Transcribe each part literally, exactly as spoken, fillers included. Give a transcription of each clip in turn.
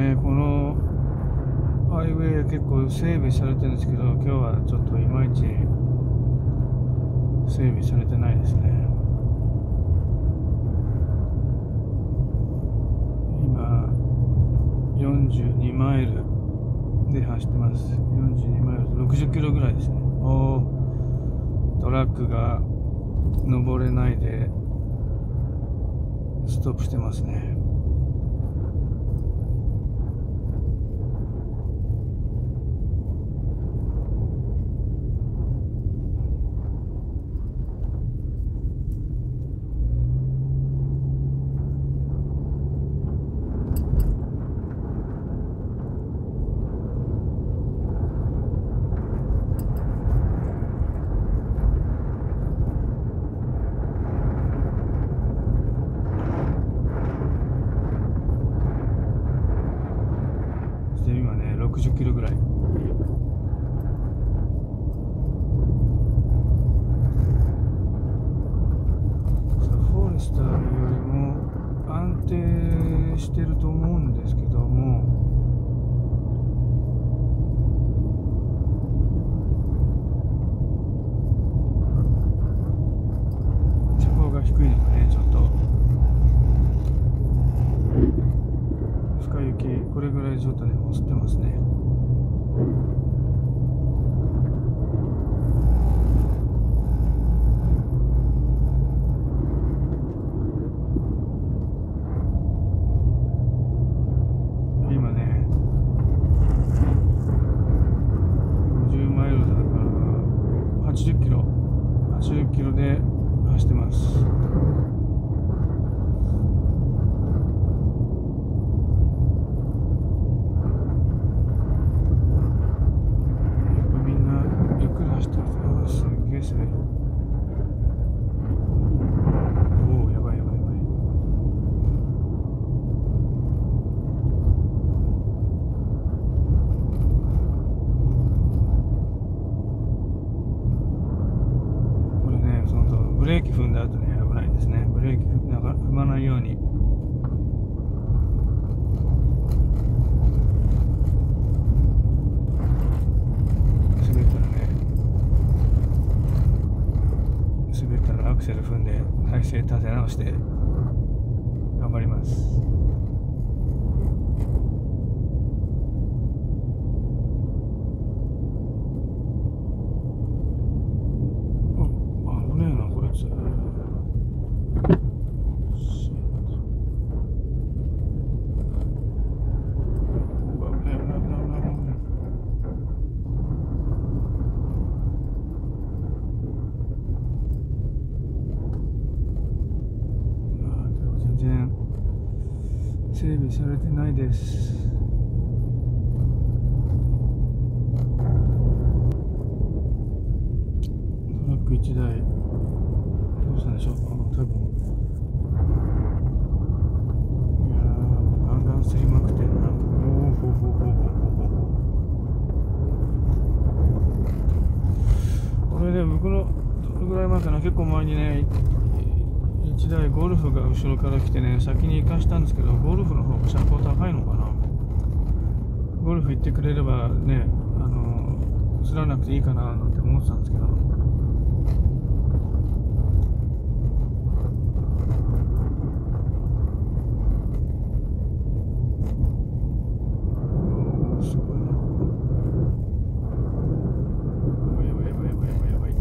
ね、このハイウェイ結構整備されてるんですけど、今日はちょっといまいち整備されてないですね。今よんじゅうにマイルで走ってます。よんじゅうにマイル、ろくじゅっキロぐらいですね。おー、トラックが登れないでストップしてますね。今ね、ろくじゅっキロぐらい。フォレスターよりも安定してると思うんですけども、車高が低いのがね、ちょっと深雪、これぐらいちょっとね、押してますね。今ね、ごじゅうマイルだからはちじゅっキロ、はちじゅっキロで走ってます。すげえすげえ。おお、やばいやばいやばい。これね、そのとブレーキ踏んだ後ね、危ないですね。ブレーキ踏なんか踏まないように。アクセル踏んで体勢立て直して頑張ります。お、危ねえなこいつ。整備されてないです。トラックいちだいどうしたんでしょう。多分いやー、ガンガンすりまくってんな。おおほほほほほほ。これで僕のどれぐらい前かな、結構前にね、いちだいゴルフが後ろから来てね、先に行かしたんですけど、ゴルフの方が車高高いのかな。ゴルフ行ってくれればね、あの映らなくていいかななんて思ってたんですけど、すごいな。やばいやばいやばいやばいやばい。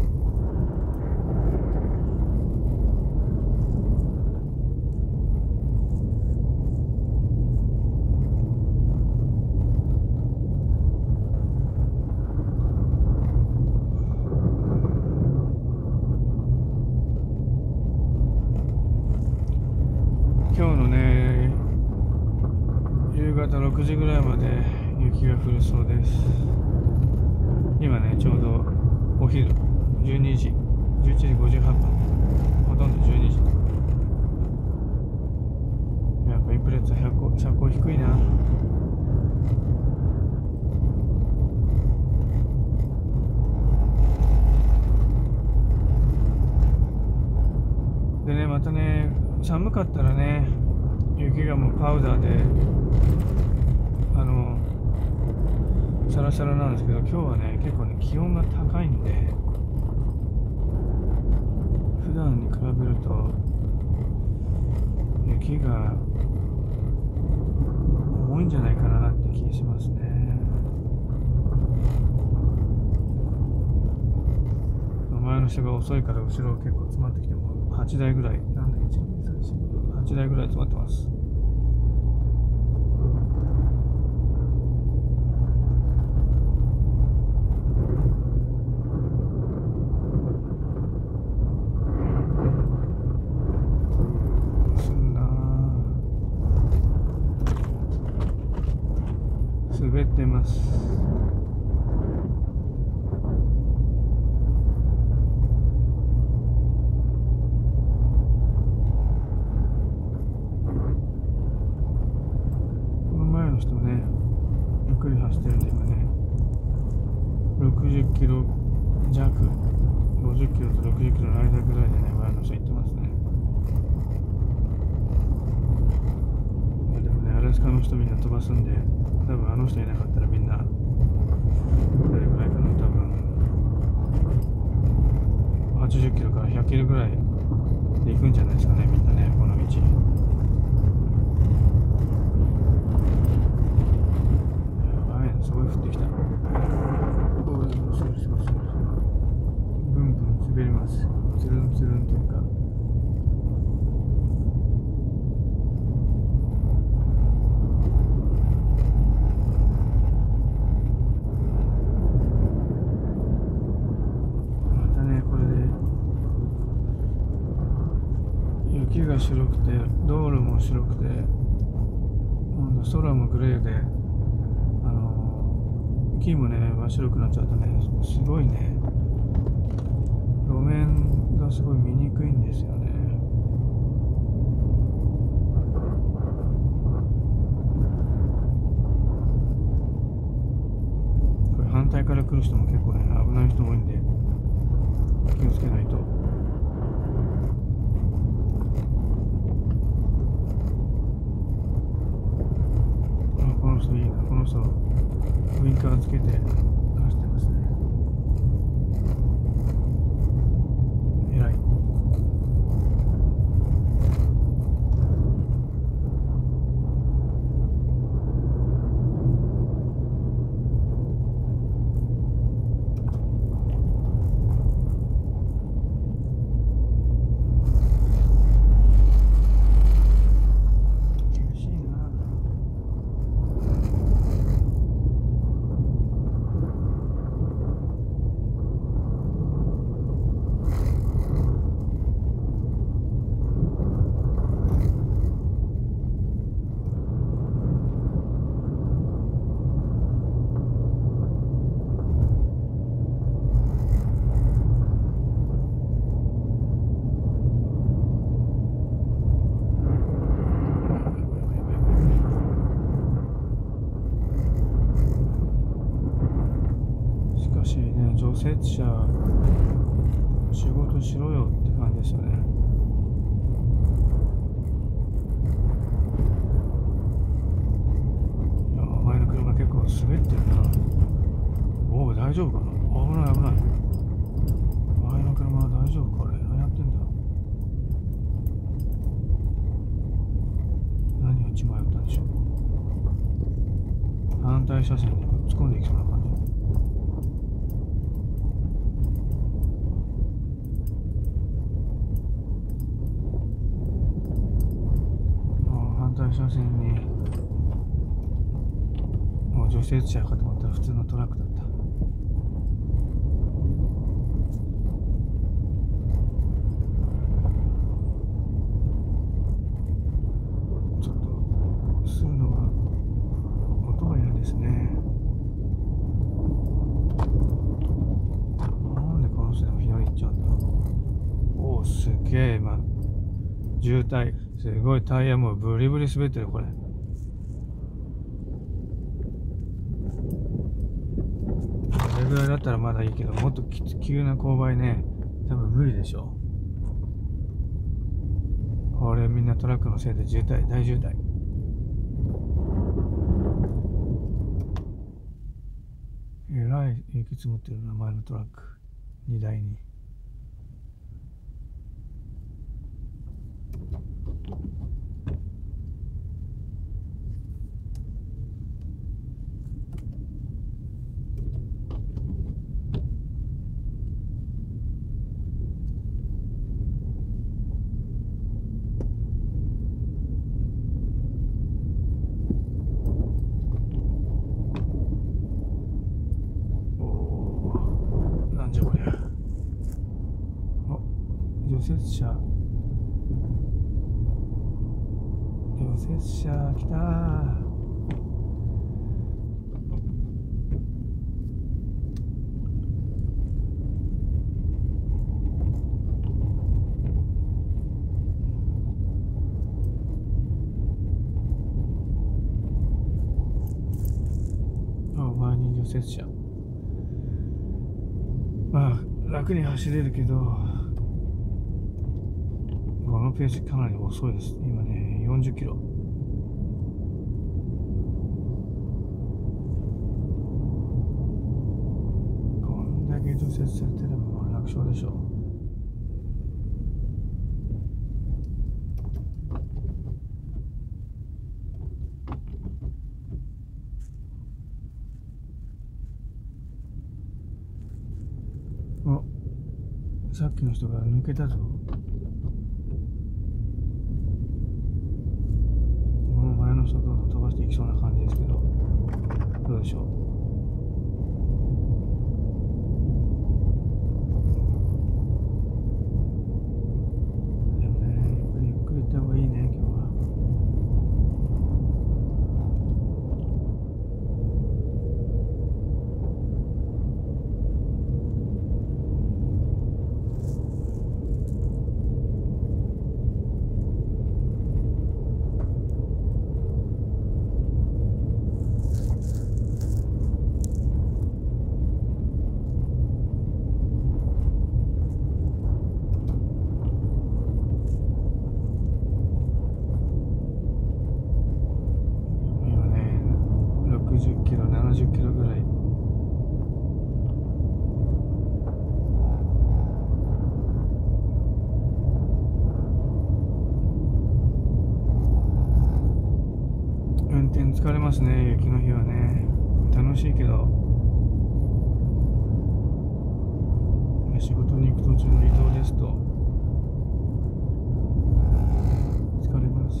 今日のね、夕方ろくじぐらいまで雪が降るそうです。今ね、ちょうどお昼じゅうにじ、じゅういちじごじゅうはっぷん、ほとんどじゅうにじ。やっぱインプレッツ車高、車高低いな。でね、またね、寒かったらね、雪がもうパウダーであのサラサラなんですけど、今日はね結構ね気温が高いんで、普段に比べると雪が重いんじゃないかなって気がしますね。前の人が遅いから後ろ結構詰まってきてもはちだいぐらい、なんだいちにさんしはちだいぐらい詰まってます。滑ってます。この前の人ね、ゆっくり走ってるんで今ね、ろくじゅっキロ弱、ごじゅっキロとろくじゅっキロの間ぐらいでね、前の人行ってますね。でもね、アラスカの人みんな飛ばすんで、多分あの人いなかったらみんなどれぐらいかな、多分はちじゅっキロからひゃっキロぐらいで行くんじゃないですかね、みんなね、この道。雨すごい降ってきた。おお、すごいすごいすごい。ブンブン滑ります。つるんつるんというか。雪が白くて、道路も白くて、空もグレーで、あの木もね真っ白くなっちゃうとね、すごいね、路面がすごい見にくいんですよね。これ反対から来る人も結構ね危ない人多いんで気をつけないと。この人いいな、この人ウインカーつけて走ってますね。偉い。除雪車仕事しろよって感じですよね。いや、前の車結構滑ってるな。おお、大丈夫かな。危ない危ない。前の車は大丈夫か。あれ何やってんだ。何を一枚打ったんでしょう。反対車線にぶつ込んでいきそうな感じ。反対車線にもう除雪車かと思ったら普通のトラックだった。ちょっとするのは音が嫌ですね。なんでこの人でも左行っちゃうんだろう。おお、すげえ、まあ渋滞、すごいタイヤもうブリブリ滑ってる。これこれぐらいだったらまだいいけど、もっときつ急な勾配ね、多分無理でしょう。これみんなトラックのせいで渋滞、大渋滞。 い雪積もってるな、前のトラック荷台に。除雪車除雪車来たー。あ、前に除雪車。まあ楽に走れるけど、このページかなり遅いです。今ね、よんじゅっキロ。こんだけ除雪されてればもう楽勝でしょう。お、さっきの人が抜けたぞ。前の人どんどん飛ばしていきそうな感じですけど、どうでしょう。でもね、ゆっくりゆっくり行った方がいいね、今日は。ろくじゅっキロ、ななじゅっキロぐらい。運転疲れますね、雪の日はね。楽しいけど、仕事に行く途中の移動ですと疲れます。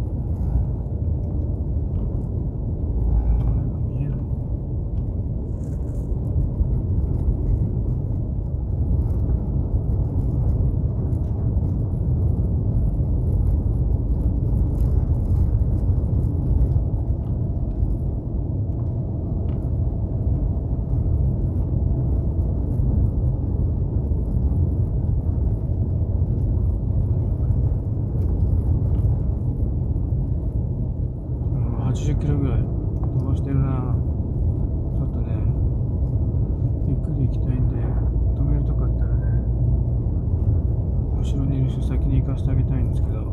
はちじゅっキロぐらい飛ばしてるな。ちょっとね、ゆっくり行きたいんで、止めるとこあったらね、後ろにいる人先に行かせてあげたいんですけど、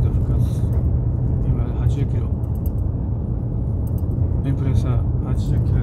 はちじゅっキロ。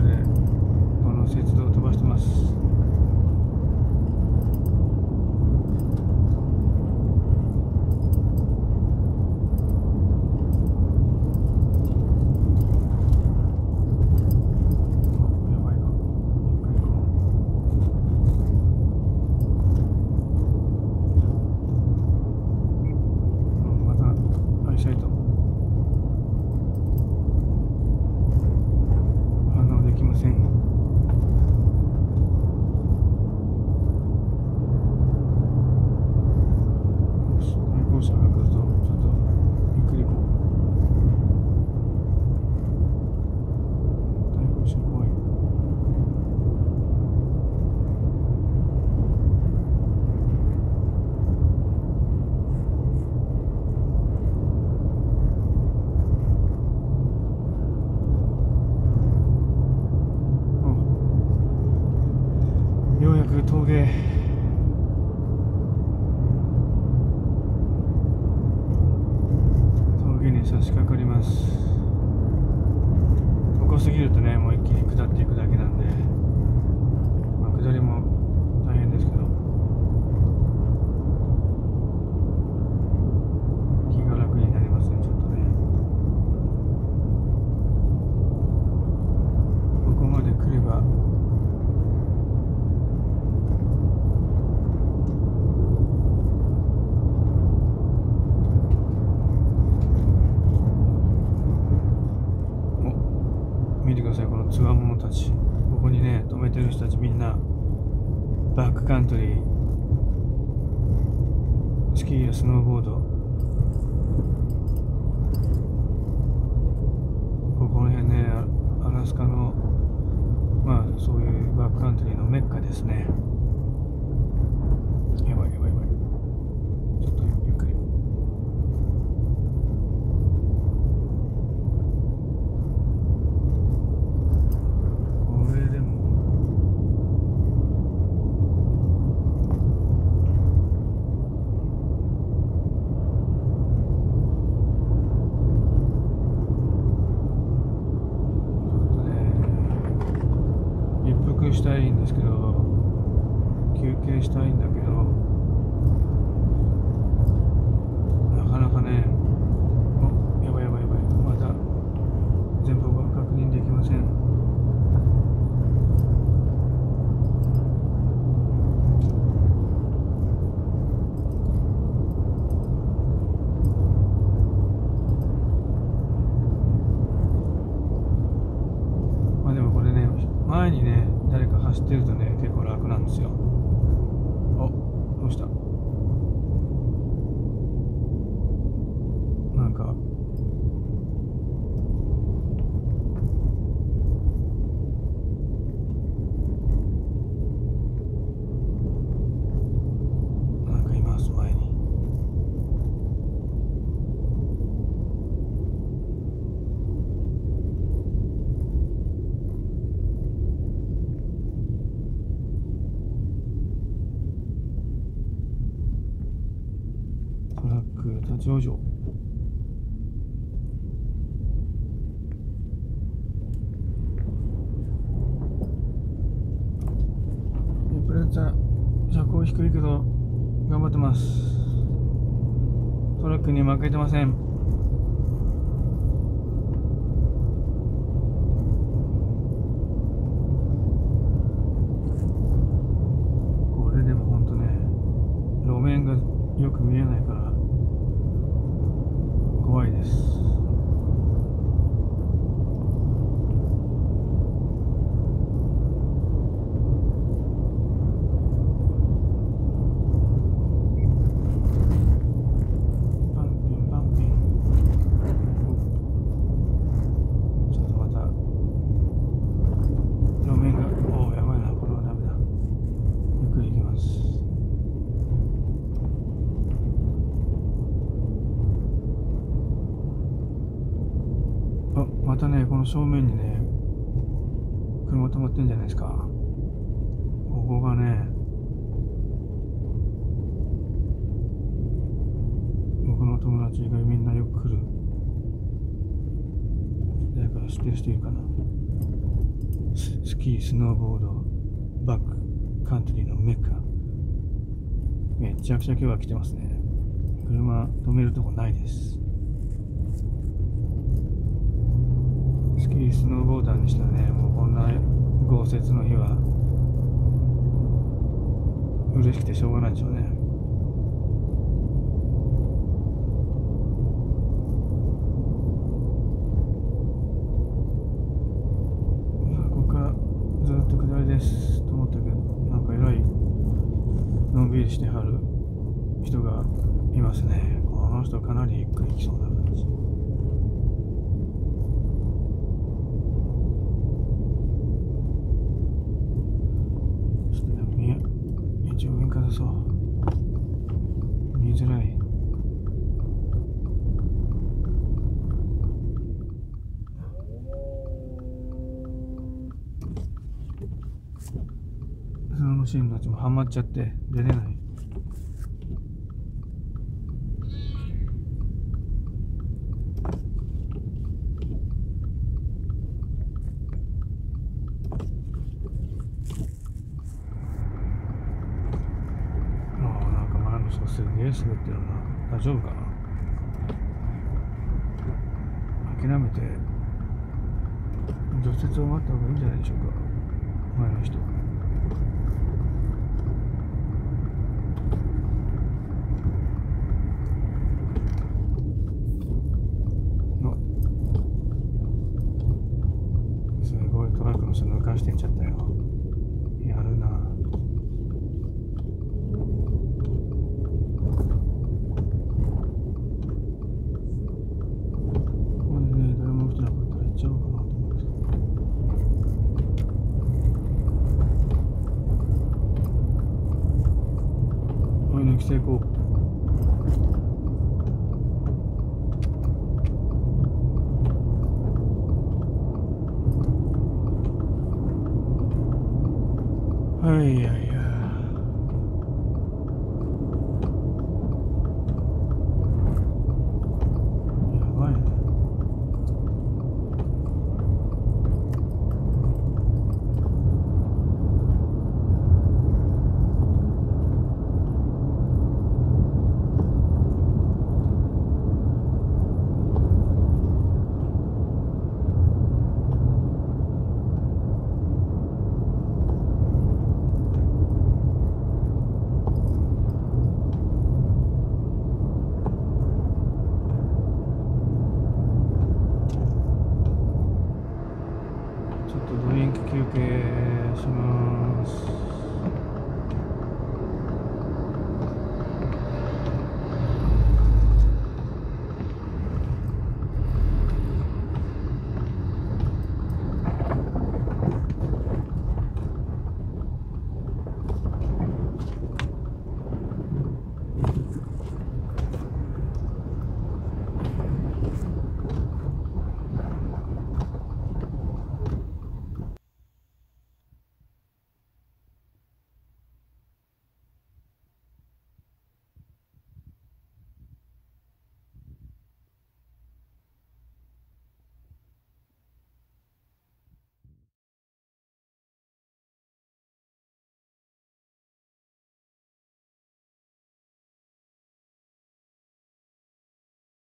バックカントリー、スキーやスノーボード、ここの辺ね、アラスカのまあそういうバックカントリーのメッカですね。やばいやばいやばい、ちょっとゆっくり。これでもしたいんですけど、休憩したいんだけど、なかなかね、お、やばいやばいやばい、まだ前方が確認できません。まあでもこれね、前にね誰か走ってるとね結構楽なんですよ。お、どうした？なんかなんかいます前に。トラック立ち往生。プレッツァ車高低いけど頑張ってます。トラックに負けてません。これでもほんとね、路面がよく見えないから怖いです。バンピンバンピン。ちょっとまた路面が、おおやばいな、これはダメだ。ゆっくり行きます。あ、またね、この正面にね、車止まってんじゃないですか。ここがね、僕の友達がみんなよく来る。誰か知ってる人いるかな。ス、スキー、スノーボード、バックカントリーのメッカ。めちゃくちゃ今日は来てますね。車止めるとこないです。スキースノーボーダーにしたらね、もうこんな豪雪の日は嬉しくてしょうがないでしょうね。ここからずっと下りですと思ったけど、なんかえらいのんびりしてはる人がいますね。この人かなりゆっくり行きそうな感じ。一応上からそう見づらい。そのシーンたちもハマっちゃって出れない。すげえ滑ってるな。大丈夫かな。諦めて除雪を待った方がいいんじゃないでしょうか、前の人。すごいトラックの人抜かしてっちゃったよ。やるな。 抜きていこう。はいはい。